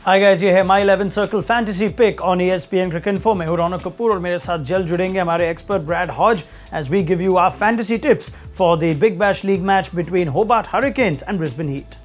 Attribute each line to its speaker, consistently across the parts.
Speaker 1: हाय guys, ये है my 11 circle fantasy pick on ESPNcricinfo। मैं हूं रौनक कपूर और मेरे साथ जल्द जुड़ेंगे हमारे expert Brad Hodge as we give you our fantasy tips for the Big Bash League match between Hobart Hurricanes and Brisbane Heat.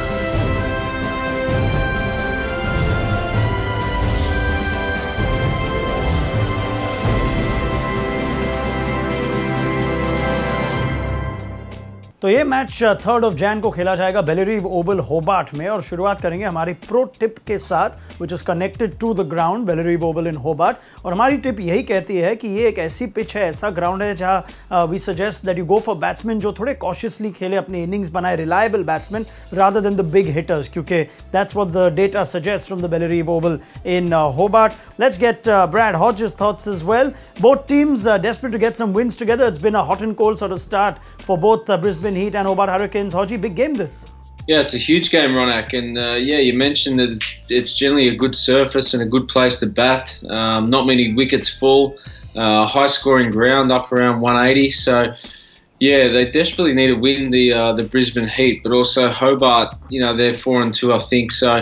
Speaker 1: तो ये मैच 3rd of Jan को खेला जाएगा बेलेरीव ओवल होबार्ट में और शुरुआत करेंगे हमारी प्रो टिप के साथ which is connected to the ground Bellerive Oval in Hobart. और हमारी टिप यही कहती है कि ये एक ऐसी पिच है, ऐसा ग्राउंड है जहां we suggest that you go for batsman जो थोड़े कॉशियसली खेले, अपनी इनिंग्स बनाए, reliable batsman rather than the big hitters, क्योंकि that's what the data suggest from the Bellerive Oval in Hobart. Let's get Brad Hodge's thoughts as well. Both teams desperate to get some wins together. It's been a hot and cold sort of start for both Brisbane Heat and Hobart Hurricanes. Hodge, big game this.
Speaker 2: Yeah, it's a huge game, Ronak, and yeah, you mentioned that it's generally a good surface and a good place to bat. Not many wickets fall, high-scoring ground up around 180. So yeah, they desperately need to win the Brisbane Heat, but also Hobart. You know, they're 4-2, I think. So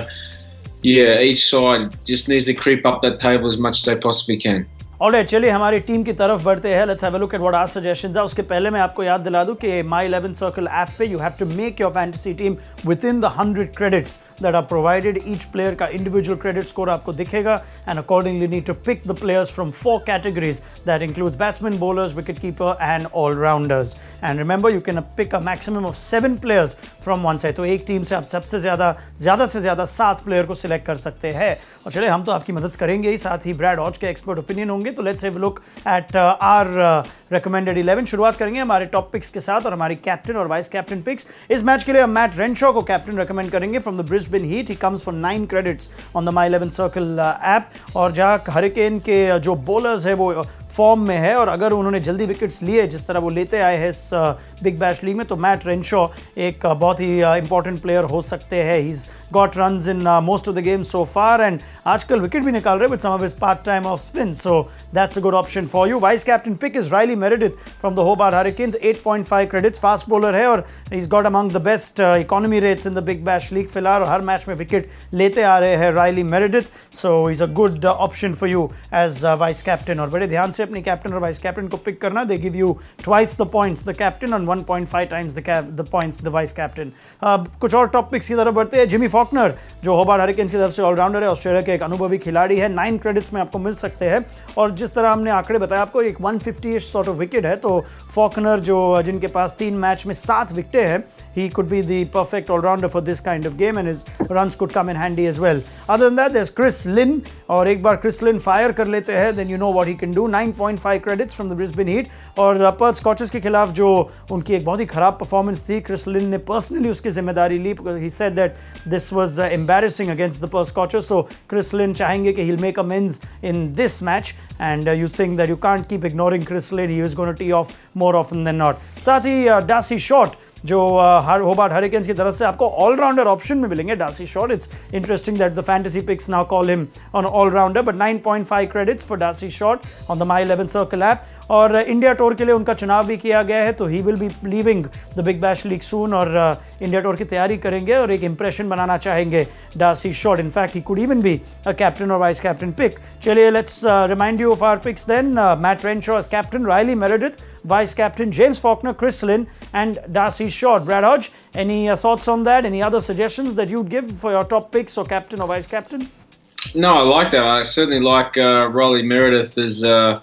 Speaker 2: yeah, each side just needs to creep up that table as much as they possibly can.
Speaker 1: Alright, चलिए हमारी टीम की तरफ बढ़ते हैं। Let's have a look at what our suggestions are. उसके पहले मैं आपको याद दिला दूं कि माई 11 सर्कल ऐप पे you have to make your fantasy team within the 100 credits that are provided. Each player का इंडिविजुअल क्रेडिट स्कोर आपको दिखेगा and accordingly need to pick the players from 4 categories that includes batsman, bowlers, wicket keeper and allrounders. And remember, you can pick a maximum of 7 players from one side. तो एक team से आप सबसे ज़्यादा से ज़्यादा 7 प्लेयर को select कर सकते हैं। और चलिए, हम तो आपकी मदद करेंगे ही, साथ ही ब्रैड हॉज के एक्सपर्ट ओपिनियन होंगे। तो let's have a look at our recommended 11। शुरुआत करेंगे हमारे टॉप पिक्स के साथ और हमारी कैप्टन और वाइस कैप्टन पिक्स। इस मैच के लिए हम मैट रेनशॉ को कैप्टन रेकमेंड करेंगे from the Brisbane Heat. He comes for 9 credits on the my 11 circle app. और जहाँ हरिकेन के जो बॉलर्स है वो फॉर्म में है और अगर उन्होंने जल्दी विकेट्स लिए जिस तरह वो लेते आए हैं इस बिग बैश लीग में, तो मैट रेनशॉ एक बहुत ही इंपॉर्टेंट प्लेयर हो सकते हैं। He is got runs in most of the game so far and आजकल विकेट भी निकाल रहे with some of his part time off spin, so that's a good option for you. Vice captain pick is Riley Meredith from the Hobart Hurricanes. 8.5 credits, fast bowler है और he is got among the best economy rates in the Big Bash League फिलहाल, और हर match में wicket लेते आ रहे हैं Riley Meredith, so is a good option for you as vice captain. और बड़े ध्यान से अपनी कैप्टन और वाइस कैप्टन को पिक करना। They give you twice the points the captain और 1.5 times the points the vice captain. कुछ और टॉप पिक्स की तरफ बढ़ते हैं। जिमी फॉकनर जो होबार्ट हरिकेन्स की तरफ से ऑलराउंडर है, ऑस्ट्रेलिया के एक अनुभवी खिलाड़ी है, 9 क्रेडिट्स में आपको मिल सकते हैं। और जिस तरह हमने आंकड़े बताया आपको, एक 150-ish सॉर्ट ऑफ विकेट है, तो फॉकनर जो जिनके पास 3 मैच में 7 विकेटें हैं, he could be the perfect all-rounder for this kind of game and his runs could come in handy as well. Other than that, there's Chris Lynn, और एक बार Chris Lynn fire कर लेते हैं then you know what he can do. 9.5 credits from the Brisbane Heat। और Perth Scorchers के खिलाफ जो उनकी एक बहुत ही खराब परफॉर्मेंस थी, क्रिस लिन ने पर्सनली उसकी जिम्मेदारी ली। he said that this was embarrassing against the Perth Scorchers, so Chris Lynn चाहेंगे कि he'll make amends in this match and you think that you can't keep ignoring Chris Lynn, he is going to tee off more often than not। साथ ही Darcy Short जो Hobart Hurricanes की तरफ से आपको allrounder option में मिलेंगे। Darcy Short, it's interesting that the fantasy picks now call him on allrounder, but 9.5 credits for Darcy Short on the my 11 circle app. और इंडिया टूर के लिए उनका चुनाव भी किया गया है, तो he will be leaving the Big Bash League soon और इंडिया टूर की तैयारी करेंगे और एक इंप्रेशन बनाना चाहेंगे Darcy Short. In fact he could even be a captain और वाइस कैप्टन पिक। चलिए, let's remind you of our picks then. Matt Renshaw as captain, Riley Meredith vice captain, James Faulkner, Chris Lynn and Darcy Short. Brad Hodge, any thoughts on that? Any other suggestions that you'd give for your top picks or captain or vice captain?
Speaker 2: No, I like that. I certainly like Riley Meredith as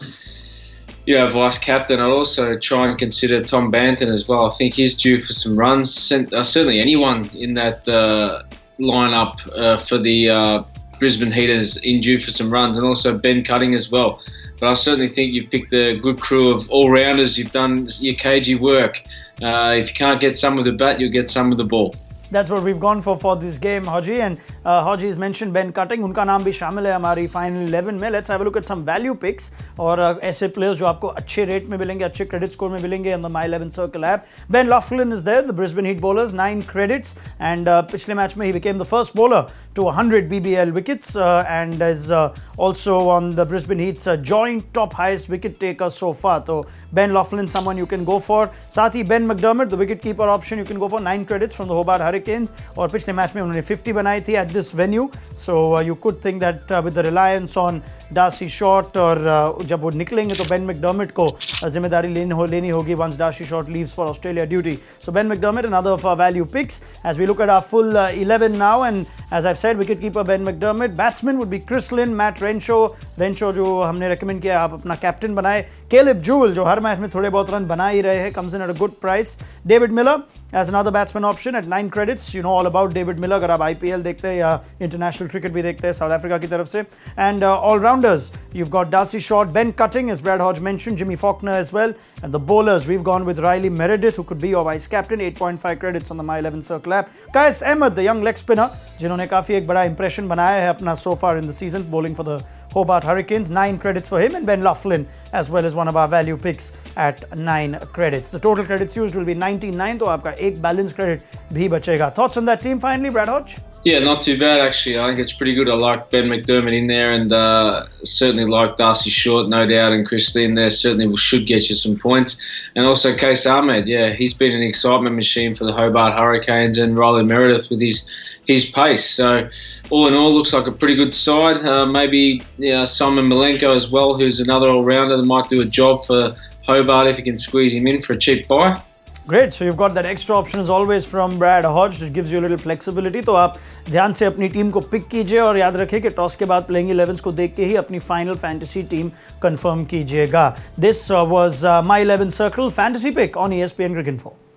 Speaker 2: vice captain. I'd also try and consider Tom Banton as well. I think he's due for some runs. Certainly anyone in that lineup for the Brisbane Heat is due for some runs, and also Ben Cutting as well. But I certainly think you've picked a good crew of all-rounders. You've done your cagey work. If you can't get some with the bat, you'll get some with the ball.
Speaker 1: That's what we've gone for this game, Hodge. And Hodge has mentioned Ben Cutting. उनका नाम भी शामिल है हमारी final 11 में। Let's have a look at some value picks और ऐसे players जो आपको अच्छे रेट में मिलेंगे, अच्छे क्रेडिट स्कोर में मिलेंगे on the My 11 Circle app. Ben Laughlin is there, the Brisbane Heat bowlers, 9 credits, and पिछले मैच में he became the first bowler to 100 BBL wickets and is also on the Brisbane Heat's joint top highest wicket taker so far. तो Ben Laughlin, someone you can go for. साथ ही Ben McDermott, the wicket keeper option, you can go for 9 credits from the Hobart Hurricanes. और पिछले match में उन्होंने 50 बनाई थी at this venue, so you could think that with the reliance on Darcy Short, और जब वो निकलेंगे तो Ben McDermott को जिम्मेदारी लेनी होगी once Darcy Short leaves for Australia duty. So Ben McDermott, another of our value picks. As we look at our full 11 now, and as I've said, wicketkeeper Ben McDermott, batsman would be Chris Lynn, Matt Renshaw जो हमने recommend किया आप अपना captain बनाए, Caleb Jewell जो हर match में थोड़े बहुत रन बना ही रहे हैं, comes in at a good price, David Miller as another batsman option at 9 credits. You know all about David Miller अगर आप IPL देखते हैं या international cricket भी देखते हैं South Africa की तरफ से. And all-rounders, you've got Darcy Short, Ben Cutting as Brad Hodge mentioned, Jimmy Faulkner as well, and the bowlers we've gone with Riley Meredith who could be your vice captain, 8.5 credits on the My 11 Circle app. Qais Ahmed, the young leg spinner जिन्होंने काफी एक बड़ा impression बनाया है अपना so far in the season, bowling for the Hobart Hurricanes, 9 credits for him, and Ben Laughlin as well as one of our value picks at 9 credits. The total credits used will be 99, तो आपका एक balance credit भी बचेगा. Thoughts on that team finally, Brad Hodge?
Speaker 2: Yeah, not too bad actually. I think it's pretty good. I like Ben McDermott in there, and certainly like Darcy Short, no doubt, and Chris Lynn there certainly should get you some points. And also Qais Ahmed, yeah, he's been an excitement machine for the Hobart Hurricanes, and Riley Meredith with his pace. So all in all, looks like a pretty good side. Maybe Simon Malenko as well, who's another all-rounder that might do a job for Hobart if you can squeeze him in for a cheap buy.
Speaker 1: Great, so you've got that extra option as always from Brad Hodge, which gives you a little flexibility. तो आप ध्यान से अपनी team को pick कीजिए और याद रखिए कि टॉस के बाद प्लेइंग 11s को देख के ही अपनी फाइनल फैंटेसी टीम कंफर्म कीजिएगा. This was My 11 Circle Fantasy Pick on ESPNcricinfo.